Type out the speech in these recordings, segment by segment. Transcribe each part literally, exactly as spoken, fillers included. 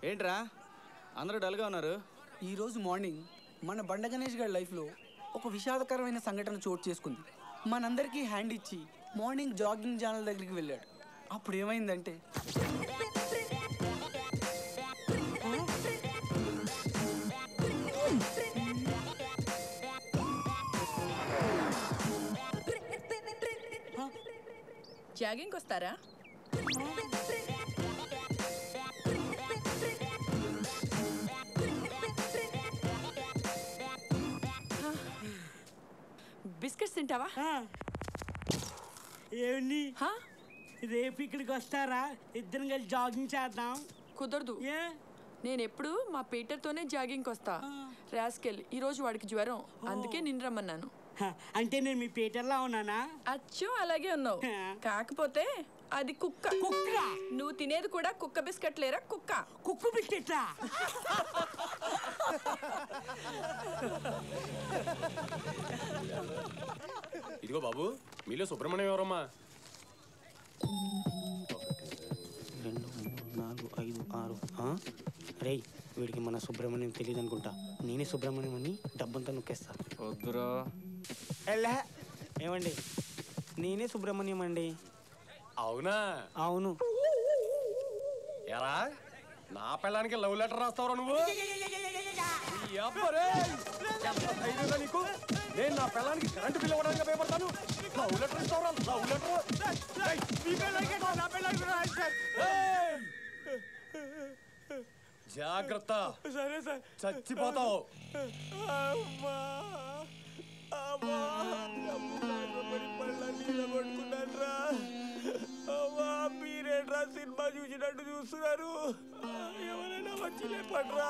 ఏంట్రా అందరూ డల్గా ఉన్నారు? ఈరోజు మార్నింగ్ మన బండ గణేష్ గారి లైఫ్లో ఒక విషాదకరమైన సంఘటన చోటు చేసుకుంది. మనందరికీ హ్యాండ్ ఇచ్చి మార్నింగ్ జాగింగ్ ఛానల్ దగ్గరికి వెళ్ళాడు. అప్పుడు ఏమైందంటే జాగింగ్ వస్తారా? బిస్కెట్స్ తింటావా? ఏమండి రేపు ఇక్కడికి వస్తారా? ఇద్దరం కలిసి జాగింగ్ చేద్దాం. కుదరదు. ఏ నేను ఎప్పుడు మా పీటర్తోనే జాగింగ్కి వస్తా. రాస్కెల్ ఈరోజు వాడికి జ్వరం, అందుకే నిన్ను రమ్మన్నాను. అంటే నేను మీ పీటర్లా ఉన్నానా? అచ్చు అలాగే ఉన్నావు, కాకపోతే అది కుక్క. కుక్క? నువ్వు తినేది కూడా కుక్క బిస్కెట్ లేరా? కుక్క కుక్క బిస్కెట్లా? ఇదిగో బాబు, మీలో సుబ్రహ్మణ్యం ఎవరమ్మా? రెండు మూడు నాలుగు ఐదు ఆరు. రేయ్, వీడికి మన సుబ్రహ్మణ్యం తెలియదు అనుకుంటా. నేనే సుబ్రహ్మణ్యం అని డబ్బంతా నొక్కేస్తా. వద్దురా. ఏమండి, నేనే సుబ్రహ్మణ్యం అండి. అవునా? అవును. ఎరా, నా పిల్లానికి లవ్ లెటర్ రాస్తావురా నువ్వు? నీకు నేను నా పిల్లానికి కరెంటు బిల్ ఇవ్వడానికి భయపడతాను. లవ్ లెటర్ ఇస్తావురా? లవ్ లెటర్ జాగ్రత్త, సరే సార్, చచ్చిపోతావు. మీరేట్రా సినిమా చూసినట్టు చూస్తున్నారు? ఎవరైనా వచ్చి లేపడ్రా.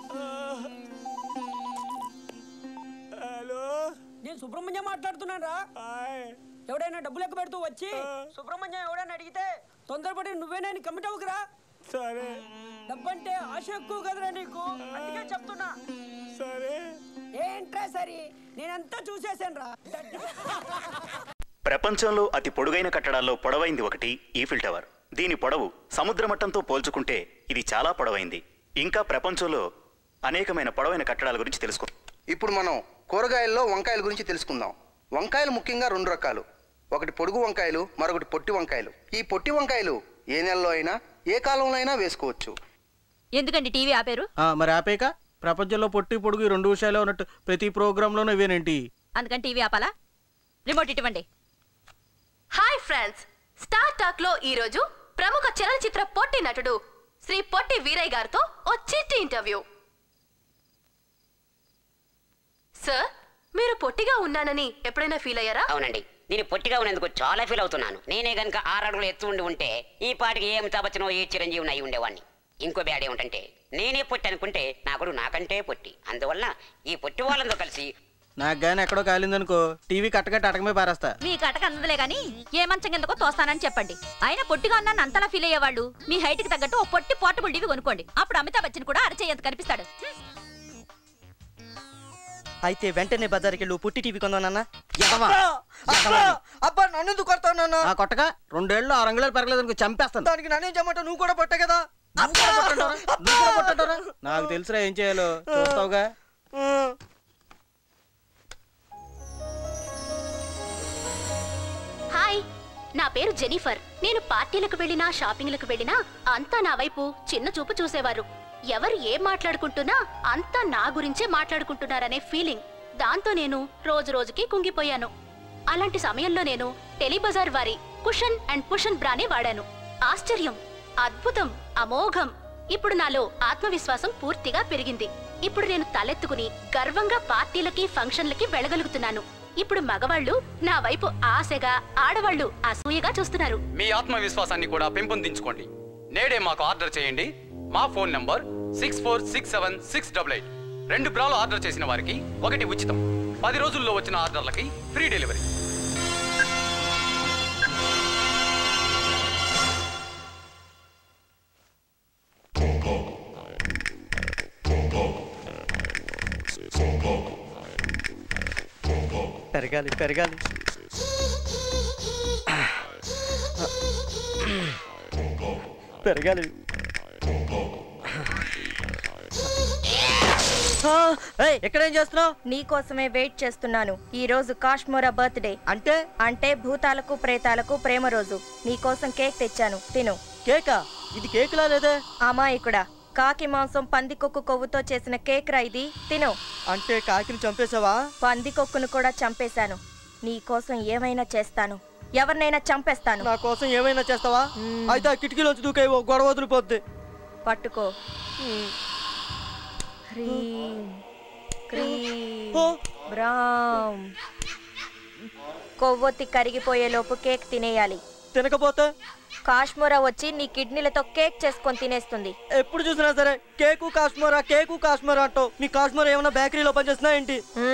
హలో, నేను సుబ్రహ్మణ్యం మాట్లాడుతున్నాను రా. ఎవడైనా డబ్బులు లెక్క పెడుతూ వచ్చి సుబ్రహ్మణ్యం ఎవడైనా అడిగితే తొందరపడి నువ్వేనా కమిట్ అవ్వకురా. సరే. డబ్బంటే ఆశ ఎక్కువ కదరా నీకు, అందుకే చెప్తున్నా. సరే. ఏంట్రా సరే, నేనంతా చూసేసాను రా. ప్రపంచంలో అతి పొడుగైన కట్టడాల్లో పొడవైంది ఒకటి ఈఫిల్ టవర్. దీని పొడవు సముద్ర మట్టంతో పోల్చుకుంటే ఇది చాలా పొడవైంది. ఇంకా ప్రపంచంలో అనేకమైన పొడవైన కట్టడాల గురించి తెలుసుకో. ఇప్పుడు మనం కూరగాయల్లో వంకాయల గురించి తెలుసుకుందాం. వంకాయలు ముఖ్యంగా రెండు రకాలు. ఒకటి పొడుగు వంకాయలు, మరొకటి పొట్టి వంకాయలు. ఈ పొట్టి వంకాయలు ఏ నెలలో అయినా ఏ కాలంలో అయినా వేసుకోవచ్చు. ఎందుకండి టీవీ ఆపేరు? మరి ఆపేక ప్రపంచంలో పొట్టి పొడుగు రెండు విషయాలు ఉన్నట్టు ప్రతి ప్రోగ్రామ్ లోనూ ఇవేనేంటి? అందుకని టీవీ ఆపాలా? రిమోట్ ఇవ్వండి. హాయ్ ఫ్రెండ్స్, స్టార్ టాక్ లో ఈ రోజు ప్రముఖ చలనచిత్ర పొట్టి నటుడు శ్రీ పొట్టి వీరయ్య గారితో ఓ చిట్టి ఇంటర్వ్యూ. సార్, మీరు పొట్టిగా ఉన్నానని ఎప్పుడైనా ఫీల్ అయ్యారా? అవునండి, నేను పొట్టిగా ఉన్నందుకు చాలా ఫీల్ అవుతున్నాను. నేనే గనుక ఆరు అడుగులు ఎత్తు ఉండి ఉంటే ఈ పాటికి ఏం తపచ్చనో ఏ చిరంజీవిని అయి ఉండేవాడిని. ఇంకో బ్యాడ్ ఏమిటంటే నేనే పొట్టి అనుకుంటే నాకుడు నాకంటే పొట్టి. అందువల్ల ఈ పొట్టి వాళ్ళంతో కలిసి నాకు గాని ఎక్కడో కాలిందనుకో టీవీ కట్టగట్ట అటకమే పారేస్తా. మీ కటక అందదులే గాని ఏ మంచం కిందకో తోస్తానని చెప్పండి. అయినా పొట్టిగా ఉన్నాను అంతలా ఫీల్ అయ్యేవాళ్ళు మీ హైట్ కి తగ్గట్టు ఓ పొట్టి పోర్టబుల్ టీవీ కొనుక్కోండి. అప్పుడు అమితాబ్ బచ్చన్ కూడా అరచేయంత కనిపిస్తాడు. అయితే వెంటనే బజార్కి వెళ్ళి పుట్టి టీవీ కొందానన్నా. అబ్బా, నన్ను ఎందుకు కొడతావు? నాన్న కొట్టగా రెండేళ్ళు ఆరు అంగుళాలు పెరగలేదు అనుకో, చంపేస్తాను. దానికి నన్నేం చెమ్మంటావు? నువ్వు కూడా పొట్టే కదా. నాకు తెలుసురా ఏం చేయాలో, చూస్తావుగా. హాయ్, నా పేరు జెనిఫర్. నేను పార్టీలకు వెళ్ళినా షాపింగ్లకు వెళ్ళినా అంతా నా వైపు చిన్న చూపు చూసేవారు. ఎవరు ఏం మాట్లాడుకుంటున్నా అంతా నా గురించే మాట్లాడుకుంటున్నారనే ఫీలింగ్. దాంతో నేను రోజు రోజుకి కుంగిపోయాను. అలాంటి సమయంలో నేను టెలిబజార్ వారి కుషన్ అండ్ పుషన్ బ్రానే వాడాను. ఆశ్చర్యం, అద్భుతం, అమోఘం. ఇప్పుడు నాలో ఆత్మవిశ్వాసం పూర్తిగా పెరిగింది. ఇప్పుడు నేను తలెత్తుకుని గర్వంగా పార్టీలకి ఫంక్షన్లకి వెళ్ళగలుగుతున్నాను. ఇప్పుడు మగవాళ్ళు నా వైపు ఆశగా, ఆడవాళ్లు అసూయగా చూస్తున్నారు. మీ ఆత్మవిశ్వాసాన్ని కూడా పెంపొందించుకోండి. నేడే మాకు ఆర్డర్ చేయండి. మా phone number six four six seven six double eight. రెండు బ్రాలు ఆర్డర్ చేసిన వారికి ఒకటి ఉచితం. పది రోజుల్లో వచ్చిన ఆర్డర్లకి ఫ్రీ డెలివరీ. పెరగాలి పెరగాలి. పెరగాలి. ఎక్కడేం చేస్తున్నావు? నీకోసమే వెయిట్ చేస్తున్నాను. ఈ రోజు కాశ్మోరా బర్త్డే. అంటే అంటే భూతాలకు ప్రేతాలకు ప్రేమ రోజు. నీకోసం కేక్ తెచ్చాను, తిను. కేకా? ఇది కేకులా లేదే. అమాయకుడా, కాకి మాంసం పందికొక్కు కొవ్వుతో చేసిన కేక్ రా ఇది, తిను. అంటే కాకిని చంపేశావా? పందికొక్కును కూడా చంపేశాను. నీకోసం ఏమైనా చేస్తాను, ఎవరినైనా చంపేస్తాను. నా కోసం ఏమైనా చేస్తావా? అయితే ఆ కిటికీలోంచి దూకే గొడవ వదిలిపోద్ది. పట్టుకో. హ్రీం క్రీం బ్రామ్. కొవ్వొత్తి కరిగిపోయేలోపు కేక్ తినేయాలి. తినకపోతే కాశ్మోరా వచ్చి నీ కిడ్నీలతో కేక్ చేసుకొని తినేస్తుంది. ఎప్పుడు చూసినా సరే కేకు కాశ్మోరా కేకు కాశ్మోరా అంటావు. మీ కాశ్మోరా ఏమైనా బేకరీలో పనిచేస్తున్నా ఏంటి?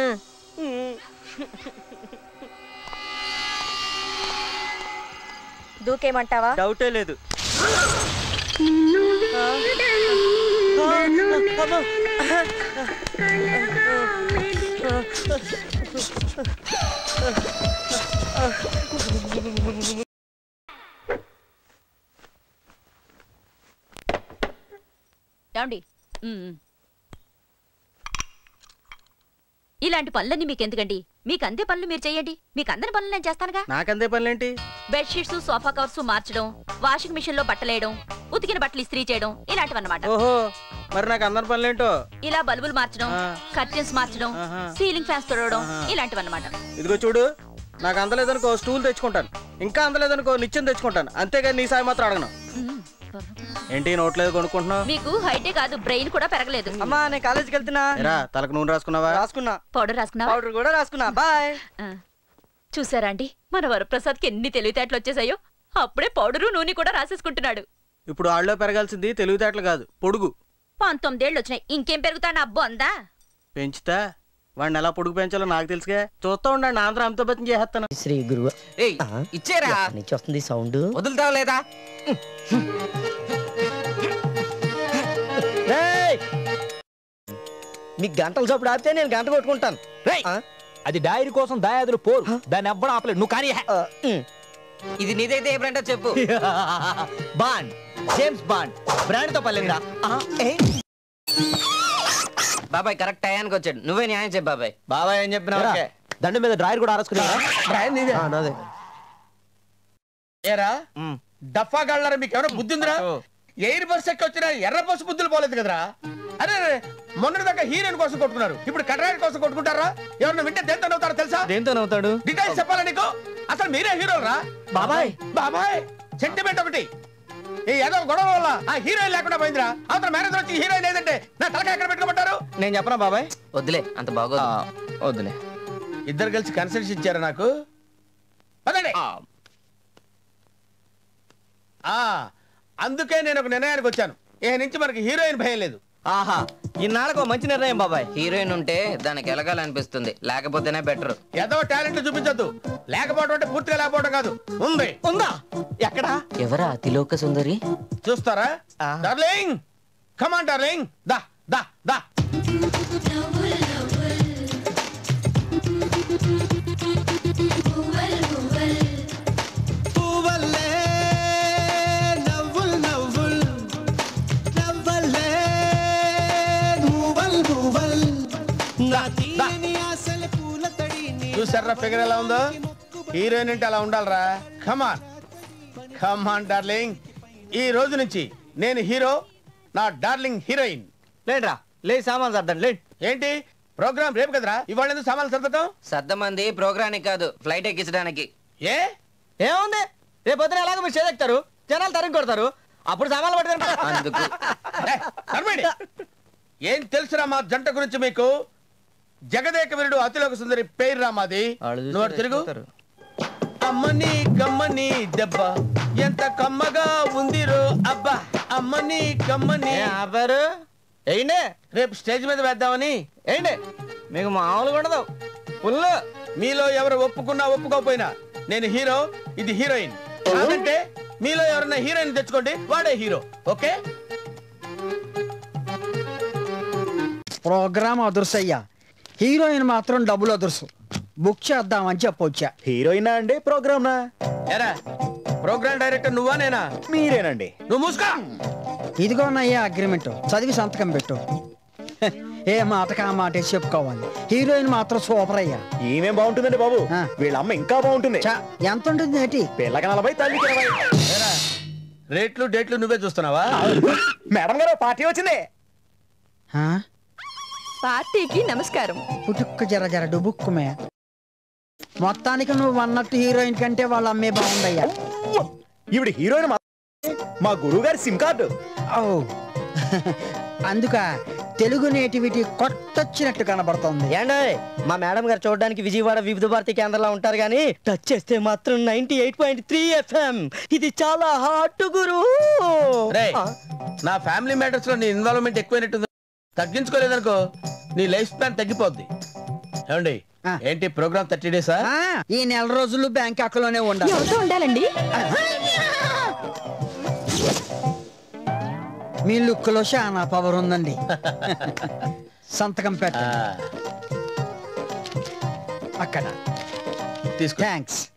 దూకేమంటావా? డౌటే లేదు. ఏమండి, ఇలాంటి పనులన్నీ మీకెందుకండి? మీకు అందే పనులు మీరు చెయ్యండి. మీకు అందని పనులు నేను చేస్తానుగా. నాకందే పనులేంటి? బెడ్షీట్స్, సోఫా కవర్స్ మార్చడం, వాషింగ్ మిషన్ లో బట్టలేయడం, ఉతికిన బట్టలు ఇస్త్రీ చేయడం, ఇలాంటివన్నమాట. ఓహో, మరి నాకు అందరి పనులేంటో? ఇలా బల్బులు మార్చడం, కర్టెన్స్ మార్చడం, సీలింగ్ ఫ్యాన్స్ తొడవడం, ఇలాంటివన్నమాట. ఇదిగో చూడు, నాకు అందలేదనుకో స్టూల్ తెచ్చుకుంటాను, ఇంకా అందలేదనుకో నిత్యం తెచ్చుకుంటాను, అంతేగాని నీ సాయం మాత్రం అడగను. ఏంటి నోట్లేదు కొనుక్కుంటున్నావు? మీకు హైటే కాదు, బ్రెయిన్ కూడా పెరగలేదు. అమ్మా, నేను కాలేజీకి వెళ్తున్నా. తలకు నూనె రాసుకున్నావా? రాసుకున్నా. పౌడర్ రాసుకున్నావా? పౌడర్ కూడా రాసుకున్నా. బాయ్. చూసారా అండి, మన వరప్రసాద్కి ఎన్ని తెలివితేటలు వచ్చేసాయో. అప్పుడే పౌడరు నూనె కూడా రాసేసుకుంటున్నాడు. ఇప్పుడు ఆళ్ళలో పెరగాల్సింది తెలివితేటలు కాదు, పొడుగు. పంతొమ్మిదేళ్ళు వచ్చినాయి, ఇంకేం పెరుగుతాడు అబ్బో అందా. పెంచుతా, వాడిని ఎలా పొడుగు పెంచాలో నాకు తెలుసుగా. చూస్తా ఉండండి, ఆంధ్ర అమితాబ్ బచ్చన్ చేసేస్తాను. శ్రీ గురువు ఇచ్చేరా నుంచి వస్తుంది సౌండ్. వదులుతావు లేదా? మీకు గంటల చప్పుడు ఆపితే నేను గంట కొట్టుకుంటాను. అది డైరీ కోసం దాయాదులు పోరు, దాన్ని ఎవ్వడం ఆపలేదు. నువ్వు కానీ ఇది నీదైతే ఏ బ్రాండ్ చెప్పు. బాండ్, జేమ్స్ బాండ్ బ్రాండ్ తో పర్లేదురా. బాబాయ్ కరెక్ట్ టయానికి వచ్చాడు. నువ్వే న్యాయం చెప్పు బాబాయ్. బాబాయ్ ఏం చెప్పినా దండ మీద డ్రాయర్ కూడా ఆరేసుకున్నా. ఏరా డఫా గళ్ళరా, మీకు ఎవరో బుద్ధి ఉందిరా? ఎయిర్ బస్ ఎక్కి వచ్చిన ఎర్ర బస్సు బుద్ధులు పోలేదు కదరా. అరే మొన్న దాకా హీరోయిన్ కోసం కొట్టుకున్నారు, ఇప్పుడు కట్రాయిన్ కోసం కొట్టుకుంటారా? ఎవరన్నా వింటే దేంతో నవ్వుతారో తెలుసా? దేంతో నవ్వుతాడు? డీటెయిల్స్ చెప్పాలా నీకు? అసలు మీరే హీరోలు రా బాబాయ్. బాబాయ్ సెంటిమెంట్ ఒకటి, ఈ ఏదో గొడవ వల్ల ఆ హీరోయిన్ లేకుండా పోయిందిరా. అవతల మేనేజర్ వచ్చి హీరోయిన్ ఏదంటే నా తలకాయ ఎక్కడ పెట్టుకోమంటారు? నేను చెప్పనా బాబాయ్? వద్దులే, అంత బాగోదు. వద్దులే. ఇద్దరు కలిసి కన్సల్టేషన్ ఇచ్చారా నాకు? పదండి. ఆ అందుకే నేను ఒక నిర్ణయానికి వచ్చాను. ఏ నుంచి మనకి హీరోయిన్ భయం లేదు. ఆహా, ఇన్నాళ్ళకు మంచి నిర్ణయం బాబాయ్. హీరోయిన్ ఉంటే దానికి ఎలగాలనిపిస్తుంది, లేకపోతేనే బెటర్. ఏదో టాలెంట్ చూపించద్దు. లేకపోవడం అంటే పూర్తిగా లేకపోవడం కాదు, ఉంది. ఉందా? ఎక్కడా? ఎవరా అతిలోక సుందరి? చూస్తారా? డార్లింగ్, కమ్ ఆన్ డార్లింగ్, దా దా దా. చూసారా ఫిగర్ ఎలా ఉందో? హీరోయిన్ అంటే అలా ఉండాలరా. కమాన్ కమాన్ డార్లింగ్, ఈ రోజు నుంచి నేను హీరో, నా డార్లింగ్ హీరోయిన్. లేడ్రా, లే సామాన్ సర్దండి. లేట్. ఏంటి ప్రోగ్రామ్ రేపు కదరా, ఇవాళ ఎందుకు సామాన్లు సర్దటం? సర్దమంది ప్రోగ్రామ్ కాదు, ఫ్లైట్ ఎక్కించడానికి. ఏ ఏముంది, రేపు పొద్దున ఎలాగో మీరు చేదెక్తారు, జనాలు తరిగి కొడతారు, అప్పుడు సామాన్లు పట్టుకుంటారు. అందుకు ఏం తెలుసురా మా జంట గురించి మీకు? జగదేక వీరుడు అతిలోక సుందరి పేరు రామాది. నువ్వు తిరుగు. అమ్మని కమ్మని దెబ్బ ఎంత కమ్మగా ఉందిరో అబ్బా. అమ్మని కమ్మని ఆపారు. ఏంటి రేపు స్టేజ్ మీద వేద్దామని. ఏంటి మీకు మామూలుగా ఉండదు ఫుల్. మీలో ఎవరు ఒప్పుకున్నా ఒప్పుకోకపోయినా నేను హీరో, ఇది హీరోయిన్. కాదంటే మీలో ఎవరైనా హీరోయిన్ తెచ్చుకోండి, వాడే హీరో. ఓకే? ప్రోగ్రామ్ అదుర్సయ్యా, హీరోయిన్ మాత్రం డబ్బులు అదుర్సు. బుక్ చేద్దామని చెప్పొచ్చా. హీరోయినా అండి ప్రోగ్రామ్? ఎరా ప్రోగ్రామ్ డైరెక్టర్ నువ్వా నేనా? మీరేనండి. నువ్వు మూసుకో. ఇదిగోనయ్యా అగ్రిమెంట్, చదివి సంతకం పెట్టు. ఏ మాటకా మాట చెప్పుకోవాలి. హీరోయిన్ మాత్రం సూపర్ అయ్యా. ఏమేం బాగుంటుందండి బాబు, వీళ్ళ అమ్మ ఇంకా బాగుంటుంది. ఎంత ఉంటుంది ఏంటి? పిల్లకి నలభై తల్లికి ఇరవై. రేట్లు డేట్లు నువ్వే చూస్తున్నావా? మేడం గారు పార్టీ వచ్చింది. పార్టీకి నమస్కారం. పుట్టుక్క జర జర డుబుక్కుమే. మొత్తానికి నువ్వు అన్నట్టు హీరోయిన్ కంటే వాళ్ళ అమ్మే బాగుందయ్యా. ఈవిడ హీరోయిన్ మా గురువు గారి సిమ్ కార్డు. అందుక తెలుగు నేటివిటీ కొట్టొచ్చినట్టు కనబడుతుంది. ఏండే మా మేడం గారు చూడడానికి విజయవాడ వివిధ భారతి కేంద్రంలో ఉంటారు కానీ టచ్ చేస్తే మాత్రం ninety eight point three FM. ఇది చాలా హాట్ గురు. నా ఫ్యామిలీ మ్యాటర్స్ లో నీ ఇన్వాల్వ్మెంట్ ఎక్కువైనట్టుంది. తగ్గించుకోలేదనుకో నీ లైఫ్ స్పాన్ తగ్గిపోద్ది. ఏమండి ఏంటి ప్రోగ్రామ్ థర్టీ డేసా? ఈ నెల రోజులు బ్యాంకాక్ లోనే ఉండాలి. ఉండాలండి. మీ లుక్ లో చాలా పవర్ ఉందండి. సంతకం పెట్ట అక్కడ. తీసుకో. థ్యాంక్స్.